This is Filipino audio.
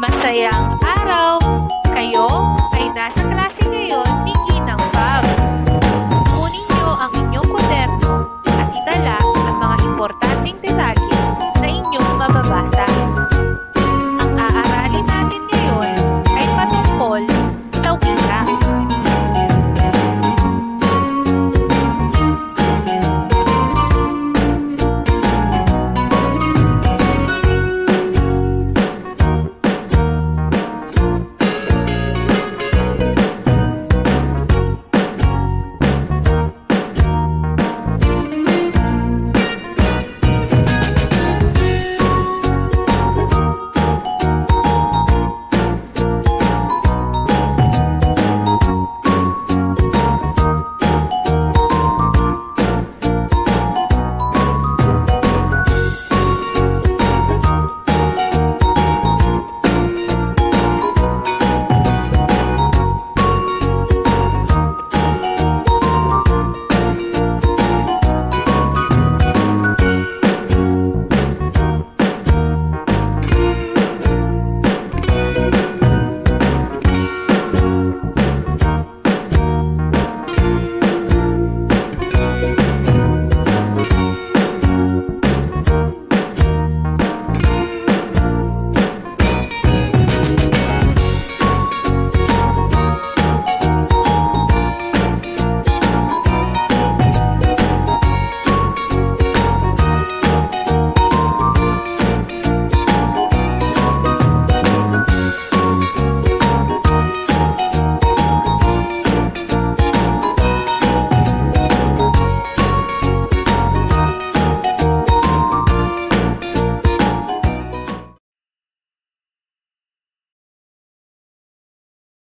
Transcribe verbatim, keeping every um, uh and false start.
Masayang araw! Kayo ay nasa klase ngayon ni Ginang Fab. Kunin niyo ang inyong kwaderno at itala ang mga importanteng detalye